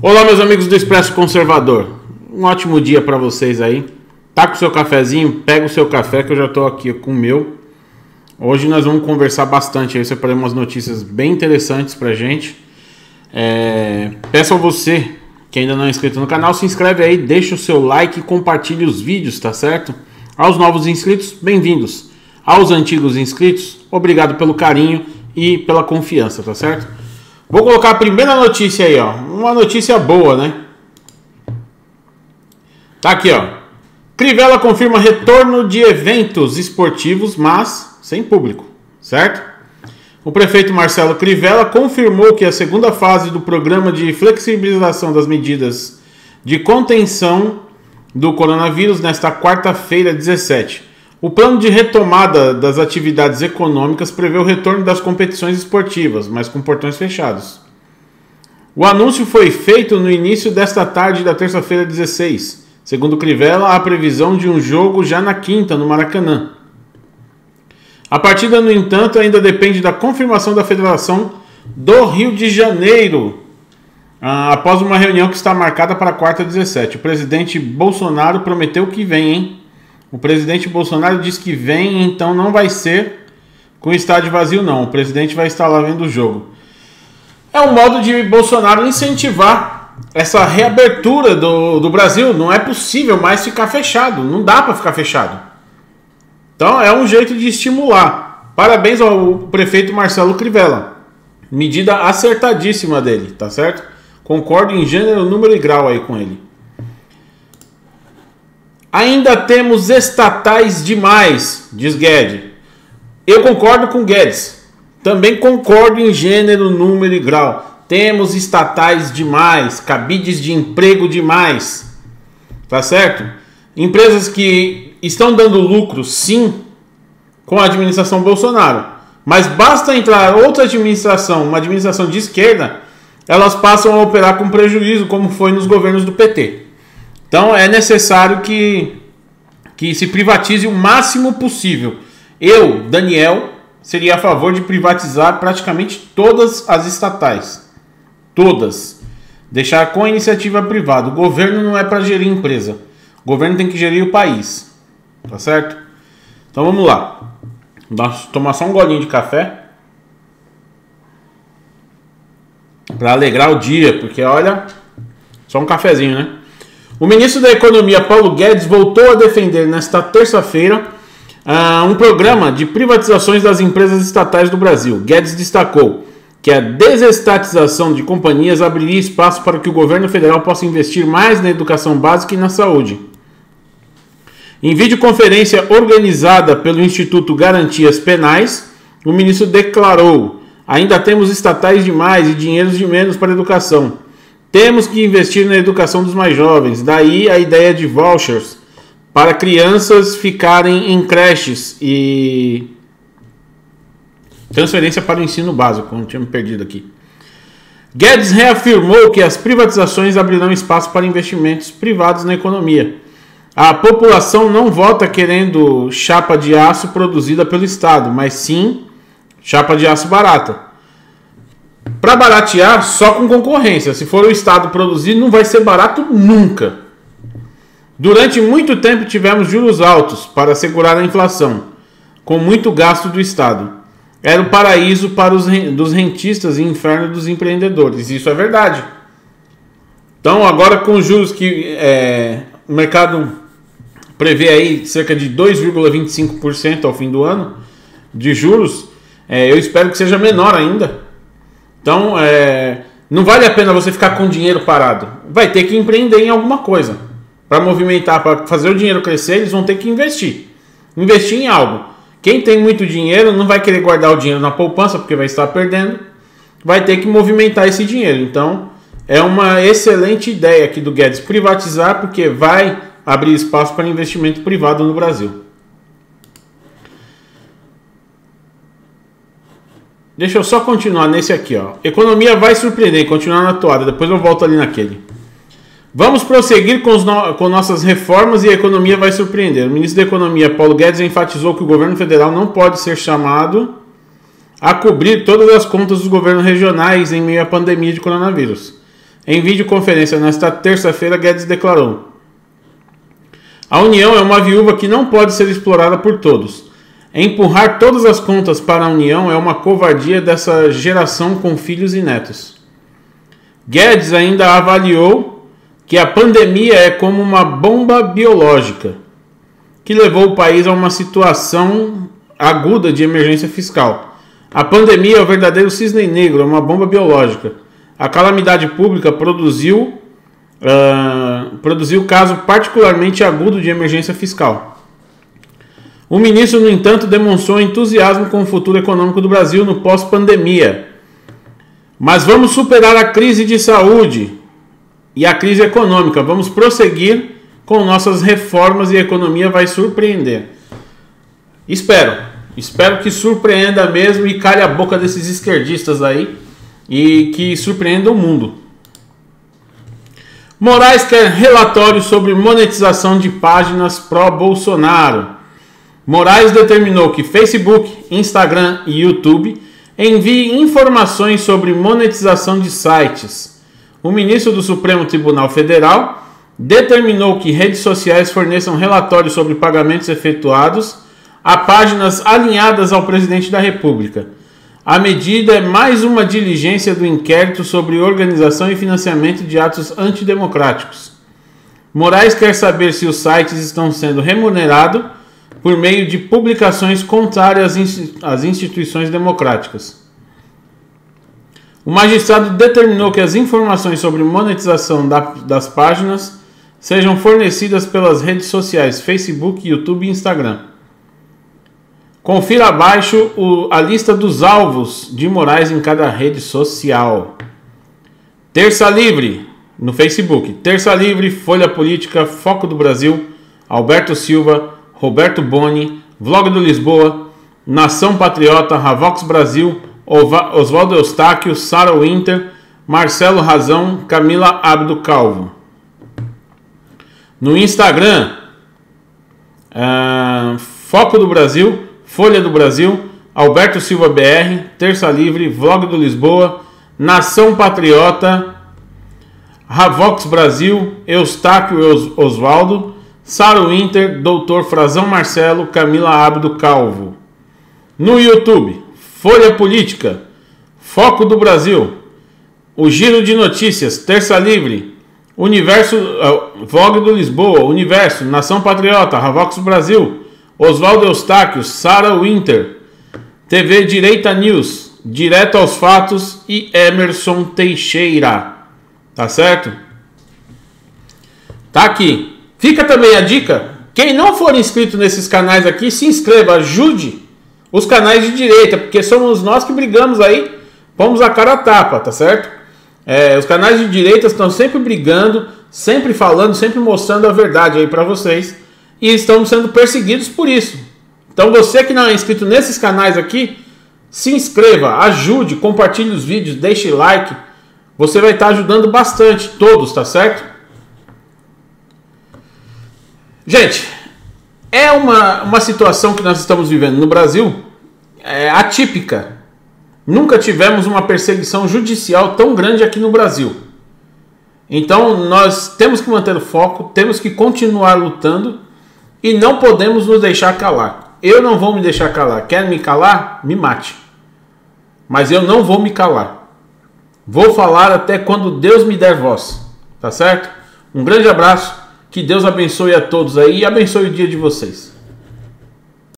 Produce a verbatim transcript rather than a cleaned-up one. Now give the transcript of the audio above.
Olá, meus amigos do Expresso Conservador. Um ótimo dia para vocês aí. Tá com o seu cafezinho? Pega o seu café que eu já tô aqui com o meu. Hoje nós vamos conversar bastante aí. Eu separei umas notícias bem interessantes pra gente. É... Peço a você que ainda não é inscrito no canal, se inscreve aí, deixa o seu like e compartilhe os vídeos, tá certo? Aos novos inscritos, bem-vindos. Aos antigos inscritos, obrigado pelo carinho e pela confiança, tá certo? Vou colocar a primeira notícia aí, ó. Uma notícia boa, né? Tá aqui, ó. Crivella confirma retorno de eventos esportivos, mas sem público, certo? O prefeito Marcelo Crivella confirmou que a segunda fase do programa de flexibilização das medidas de contenção do coronavírus nesta quarta-feira, dezessete. O plano de retomada das atividades econômicas prevê o retorno das competições esportivas, mas com portões fechados. O anúncio foi feito no início desta tarde da terça-feira, dezesseis. Segundo Crivella, há previsão de um jogo já na quinta, no Maracanã. A partida, no entanto, ainda depende da confirmação da Federação do Rio de Janeiro, após uma reunião que está marcada para a quarta, dezessete. O presidente Bolsonaro prometeu que vem, hein? O presidente Bolsonaro disse que vem, então não vai ser com o estádio vazio, não. O presidente vai estar lá vendo o jogo. É um modo de Bolsonaro incentivar essa reabertura do, do Brasil. Não é possível mais ficar fechado. Não dá para ficar fechado. Então é um jeito de estimular. Parabéns ao prefeito Marcelo Crivella. Medida acertadíssima dele, tá certo? Concordo em gênero, número e grau aí com ele. Ainda temos estatais demais, diz Guedes. Eu concordo com Guedes. Também concordo em gênero, número e grau. Temos estatais demais, cabides de emprego demais. Tá certo? Empresas que estão dando lucro, sim, com a administração Bolsonaro. Mas basta entrar outra administração, uma administração de esquerda, elas passam a operar com prejuízo, como foi nos governos do P T. Então é necessário que, que se privatize o máximo possível. Eu, Daniel, seria a favor de privatizar praticamente todas as estatais. Todas. Deixar com a iniciativa privada. O governo não é para gerir empresa. O governo tem que gerir o país. Tá certo? Então vamos lá. Vou tomar só um golinho de café. Para alegrar o dia. Porque olha, só um cafezinho, né? O ministro da Economia, Paulo Guedes, voltou a defender nesta terça-feira uh, um programa de privatizações das empresas estatais do Brasil. Guedes destacou que a desestatização de companhias abriria espaço para que o governo federal possa investir mais na educação básica e na saúde. Em videoconferência organizada pelo Instituto Garantias Penais, o ministro declarou: ainda temos estatais demais e dinheiros de menos para a educação. Temos que investir na educação dos mais jovens. Daí a ideia de vouchers para crianças ficarem em creches e transferência para o ensino básico. Não tinha me perdido aqui. Guedes reafirmou que as privatizações abrirão espaço para investimentos privados na economia. A população não vota querendo chapa de aço produzida pelo Estado, mas sim chapa de aço barata. Para baratear, só com concorrência. Se for o Estado produzir, não vai ser barato nunca. Durante muito tempo tivemos juros altos para segurar a inflação, com muito gasto do Estado. Era o paraíso para os dos rentistas e inferno dos empreendedores. Isso é verdade. Então agora com os juros que é, o mercado prevê aí cerca de dois vírgula vinte e cinco por cento ao fim do ano de juros, é, eu espero que seja menor ainda. Então, é, não vale a pena você ficar com dinheiro parado. Vai ter que empreender em alguma coisa. Para movimentar, para fazer o dinheiro crescer, eles vão ter que investir. Investir em algo. Quem tem muito dinheiro não vai querer guardar o dinheiro na poupança, porque vai estar perdendo. Vai ter que movimentar esse dinheiro. Então, é uma excelente ideia aqui do Guedes privatizar, porque vai abrir espaço para investimento privado no Brasil. Deixa eu só continuar nesse aqui, ó. Economia vai surpreender, continuar na toada, depois eu volto ali naquele. Vamos prosseguir com, os no... com nossas reformas e a economia vai surpreender. O ministro da Economia, Paulo Guedes, enfatizou que o governo federal não pode ser chamado a cobrir todas as contas dos governos regionais em meio à pandemia de coronavírus. Em videoconferência nesta terça-feira, Guedes declarou: a União é uma viúva que não pode ser explorada por todos. Empurrar todas as contas para a União é uma covardia dessa geração com filhos e netos. Guedes ainda avaliou que a pandemia é como uma bomba biológica, que levou o país a uma situação aguda de emergência fiscal. A pandemia é o verdadeiro cisne negro, é uma bomba biológica. A calamidade pública produziu, uh, produziu caso particularmente agudo de emergência fiscal. O ministro, no entanto, demonstrou entusiasmo com o futuro econômico do Brasil no pós-pandemia. Mas vamos superar a crise de saúde e a crise econômica. Vamos prosseguir com nossas reformas e a economia vai surpreender. Espero. Espero que surpreenda mesmo e calhe a boca desses esquerdistas aí e que surpreenda o mundo. Moraes quer relatório sobre monetização de páginas pró-Bolsonaro. Moraes determinou que Facebook, Instagram e YouTube enviem informações sobre monetização de sites. O ministro do Supremo Tribunal Federal determinou que redes sociais forneçam relatórios sobre pagamentos efetuados a páginas alinhadas ao presidente da República. A medida é mais uma diligência do inquérito sobre organização e financiamento de atos antidemocráticos. Moraes quer saber se os sites estão sendo remunerados por meio de publicações contrárias às instituições democráticas. O magistrado determinou que as informações sobre monetização das páginas sejam fornecidas pelas redes sociais Facebook, YouTube e Instagram. Confira abaixo o, a lista dos alvos de Moraes em cada rede social. Terça Livre, no Facebook. Terça Livre, Folha Política, Foco do Brasil, Alberto Silva, Roberto Boni, Vlog do Lisboa, Nação Patriota, Ravox Brasil, Oswaldo Eustáquio, Sarah Winter, Marcelo Razão, Camila Abdo Calvo. No Instagram, uh, Foco do Brasil, Folha do Brasil, Alberto Silva B R, Terça Livre, Vlog do Lisboa, Nação Patriota, Ravox Brasil, Eustáquio Oswaldo, Sarah Winter, Doutor Frazão Marcelo, Camila Abdo Calvo. No YouTube, Folha Política, Foco do Brasil, O Giro de Notícias, Terça Livre, Universo, uh, Vlog do Lisboa, Universo, Nação Patriota, Ravox Brasil, Oswaldo Eustáquio, Sarah Winter, T V Direita News, Direto aos Fatos e Emerson Teixeira. Tá certo? Tá aqui. Fica também a dica. Quem não for inscrito nesses canais aqui, se inscreva, ajude os canais de direita, porque somos nós que brigamos aí, pomos a cara a tapa, tá certo? É, os canais de direita estão sempre brigando, sempre falando, sempre mostrando a verdade aí para vocês. E estamos sendo perseguidos por isso. Então você que não é inscrito nesses canais aqui, se inscreva, ajude, compartilhe os vídeos, deixe like. Você vai estar ajudando bastante, todos, tá certo? Gente, é uma, uma situação que nós estamos vivendo no Brasil é, atípica. Nunca tivemos uma perseguição judicial tão grande aqui no Brasil. Então nós temos que manter o foco, temos que continuar lutando. E não podemos nos deixar calar. Eu não vou me deixar calar. Quer me calar? Me mate. Mas eu não vou me calar. Vou falar até quando Deus me der voz. Tá certo? Um grande abraço. Que Deus abençoe a todos aí e abençoe o dia de vocês.